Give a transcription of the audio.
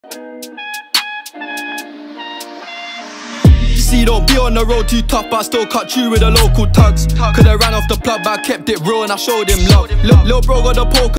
See, don't be on the road too tough, but I still cut you with the local tugs. Coulda ran off the plug, but I kept it real and I showed him love. Lil' bro got the poker.